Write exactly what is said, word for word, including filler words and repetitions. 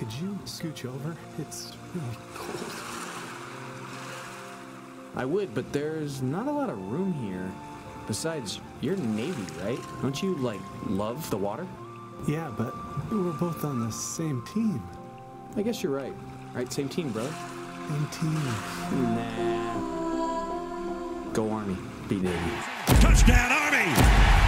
could you scooch over? It's really cold. I would, but there's not a lot of room here. Besides, you're Navy, right? Don't you, like, love the water? Yeah, but we're both on the same team. I guess you're right. Right, same team, brother. Same team. Nah. Go Army. Beat Navy. Touchdown, Army!